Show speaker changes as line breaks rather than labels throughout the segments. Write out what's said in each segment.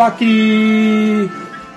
aquí,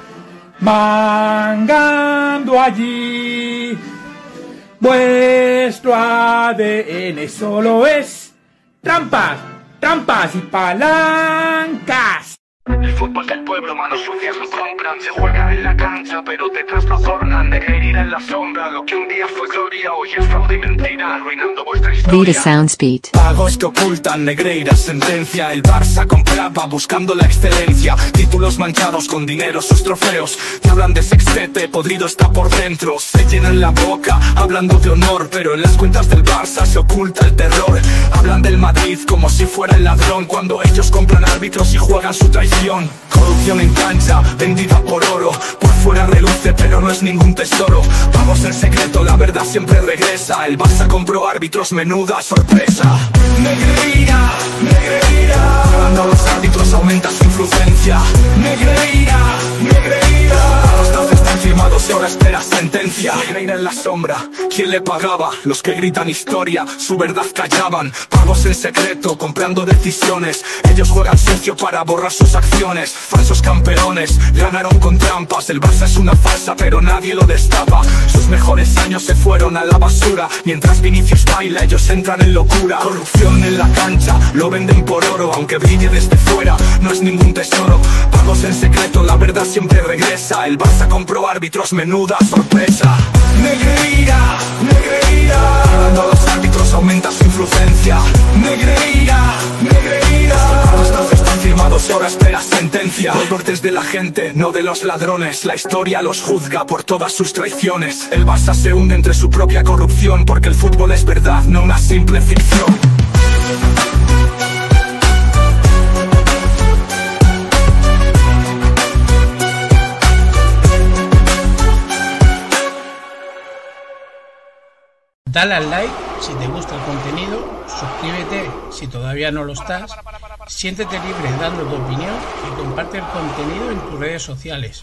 mangando allí. Vuestro ADN solo es trampas, trampas y palancas.
El fútbol del pueblo, manos sucias lo compran. Se juega en la cancha, pero detrás lo adornan. Negreira en la sombra, lo que un día fue gloria, hoy es fraude y mentira, arruinando vuestra historia.
Vita Soundspeed.
Pagos que ocultan, Negreira sentencia. El Barça compraba buscando la excelencia. Títulos manchados con dinero, sus trofeos que hablan de sextete, podrido está por dentro. Se llenan la boca, hablando de honor, pero en las cuentas del Barça se oculta el terror. Hablan del Madrid como si fuera el ladrón, cuando ellos compran árbitros y juegan su traición. Corrupción en cancha, vendida por oro. Por fuera reluce pero no es ningún tesoro. Pagos en secreto, la verdad siempre regresa. El Barça compró árbitros, menuda sorpresa. Negreira, Negreira. Cuando los árbitros aumenta su influencia. Negreira, Negreira. Los datos están firmados y ahora espera sentencia. Negreira en la sombra, ¿quién le pagaba? Los que gritan historia, su verdad callaban. Pagos en secreto, comprando decisiones. Ellos juegan sucio para borrar sus acciones. Falsos campeones, ganaron con trampas. El Barça es una farsa pero nadie lo destapa. Sus mejores años se fueron a la basura. Mientras Vinicius baila ellos entran en locura. Corrupción en la cancha, lo venden por oro. Aunque brille desde fuera, no es ningún tesoro. Pagos en secreto, la verdad siempre regresa. El Barça compró árbitros, menuda sorpresa. Negreira, Negreira. Cuando los árbitros aumenta su influencia. Negreira, Negreira. Los datos están firmados y ahora espera sentencia. Los nortes de la gente, no de los ladrones. La historia los juzga por todas sus traiciones. El Barça se hunde entre su propia corrupción, porque el fútbol es verdad, no una simple ficción.
Dale al like si te gusta el contenido, suscríbete si todavía no lo estás, siéntete libre dando tu opinión y comparte el contenido en tus redes sociales.